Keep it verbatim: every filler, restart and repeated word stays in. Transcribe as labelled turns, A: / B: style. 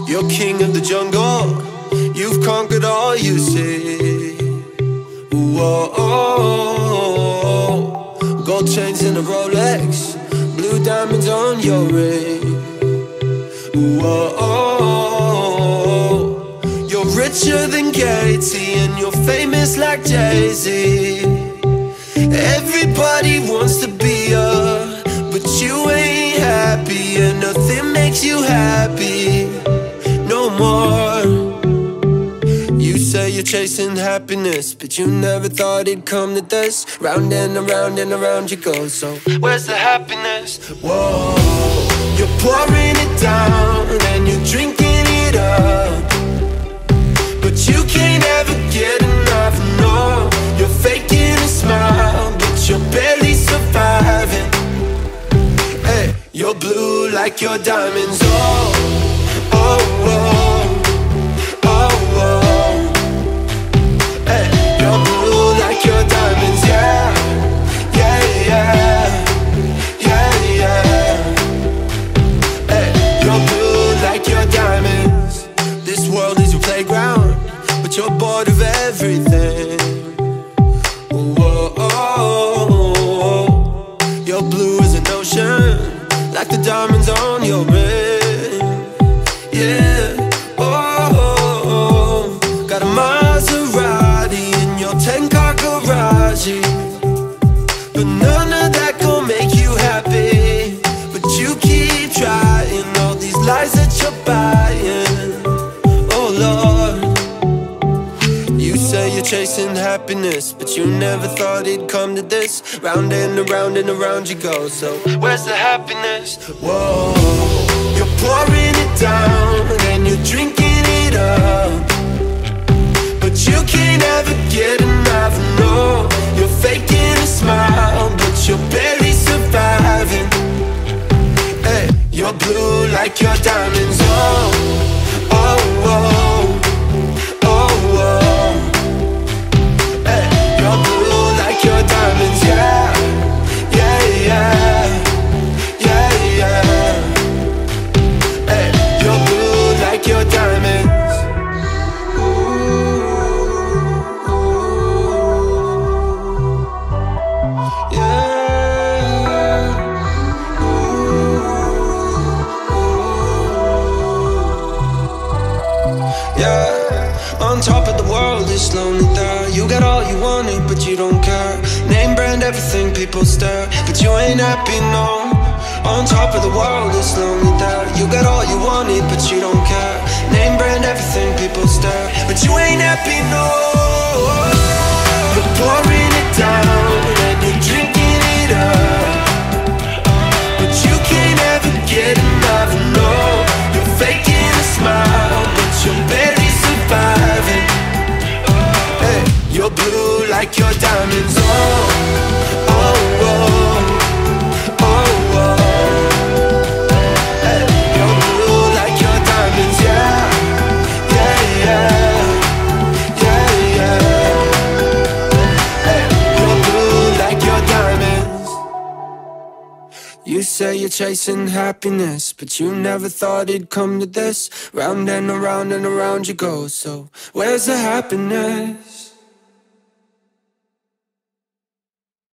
A: You're king of the jungle, you've conquered all you see. Whoa, gold chains in a Rolex, blue diamonds on your ring. Whoa, you're richer than Katie and you're famous like Jay-Z. Everybody wants to be ya, but you ain't happy and nothing makes you happy no more. You say you're chasing happiness, but you never thought it'd come to this. Round and around and around you go, so where's the happiness? Whoa, you're pouring it down and you're drinking it up, but you can't ever get enough, no. You're faking a smile, but you're barely surviving. Hey, you're blue like your diamonds, oh, oh, oh, oh, oh. Hey, you're blue like your diamonds, yeah, yeah, yeah, yeah, yeah. Hey, you're blue like your diamonds. This world is your playground, but you're bored of everything. You're blue as an ocean, like the diamonds on your ring. Yeah, oh, got a Maserati in your ten-car garage, but none of that gon' make you happy. But you keep trying, all these lies that you're buying. Oh Lord, you say you're chasing happiness, but you never thought it'd come to this. Round and around and around you go, so where's the happiness? Whoa, you're pouring it down and you're drinking it up, but you can't ever get enough, no. You're faking a smile, but you're barely surviving. Hey, you're blue like your diamonds, oh, oh, oh, oh, oh. Hey, you're blue like your diamonds, yeah, yeah, yeah, yeah, yeah. Hey, you're blue like your diamonds. Ooh, yeah. Ooh, yeah. On top of the world, it's lonely there. You got all you wanted, but you don't care. Name brand everything, people stare, but you ain't happy, no. On top of the world, it's lonely there. You got all you wanted, but you don't care. Name brand everything, people stare, but you ain't happy, no. You're pouring it down and you're drinking it up, but you can't ever get enough, no. You're faking a smile, but you're barely surviving. Hey, you're blue like your diamonds, oh, oh, oh, oh, oh. Hey, you're blue like your diamonds, yeah, yeah, yeah, yeah, yeah. Hey, you're blue like your diamonds. You say you're chasing happiness, but you never thought it'd come to this. Round and around and around you go, so where's the happiness?